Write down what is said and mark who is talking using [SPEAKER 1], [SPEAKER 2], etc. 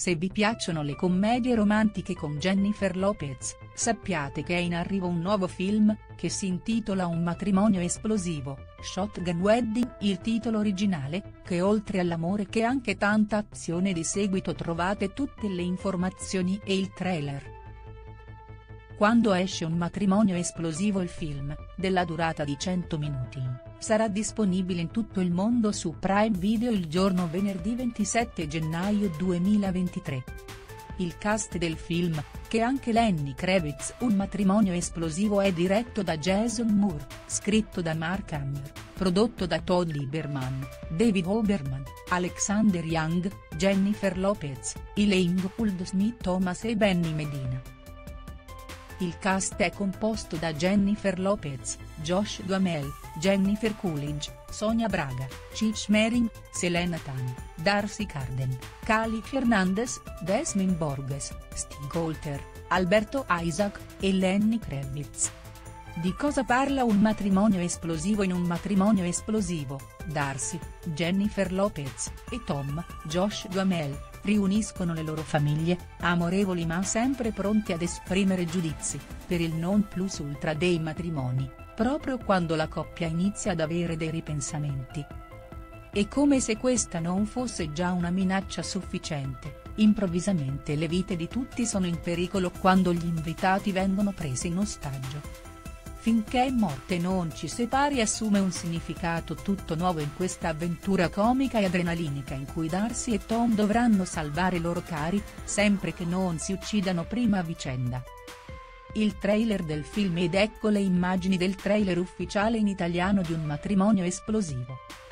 [SPEAKER 1] Se vi piacciono le commedie romantiche con Jennifer Lopez, sappiate che è in arrivo un nuovo film, che si intitola Un matrimonio esplosivo, Shotgun Wedding il titolo originale, che oltre all'amore che anche tanta azione di seguito trovate tutte le informazioni e il trailer. Quando esce Un matrimonio esplosivo il film, della durata di 100 minuti, sarà disponibile in tutto il mondo su Prime Video il giorno venerdì 27 gennaio 2023. Il cast del film, che anche Lenny Kravitz Un matrimonio esplosivo è diretto da Jason Moore, scritto da Mark Hamill, prodotto da Todd Lieberman, David Oberman, Alexander Young, Jennifer Lopez, Elaine Goldsmith Thomas e Benny Medina. Il cast è composto da Jennifer Lopez, Josh Duhamel, Jennifer Coolidge, Sonia Braga, Cheech Marin, Selena Tan, Darcy Carden, Cali Fernandez, Desmond Borges, Stig Holter, Alberto Isaac, e Lenny Kravitz. Di cosa parla Un matrimonio esplosivo? In Un matrimonio esplosivo, Darcy, Jennifer Lopez, e Tom, Josh Duhamel, riuniscono le loro famiglie, amorevoli ma sempre pronti ad esprimere giudizi, per il non plus ultra dei matrimoni, proprio quando la coppia inizia ad avere dei ripensamenti. E come se questa non fosse già una minaccia sufficiente, improvvisamente le vite di tutti sono in pericolo quando gli invitati vengono presi in ostaggio. Finché morte non ci separi assume un significato tutto nuovo in questa avventura comica e adrenalinica in cui Darcy e Tom dovranno salvare i loro cari, sempre che non si uccidano prima a vicenda. Il trailer del film ed ecco le immagini del trailer ufficiale in italiano di Un matrimonio esplosivo.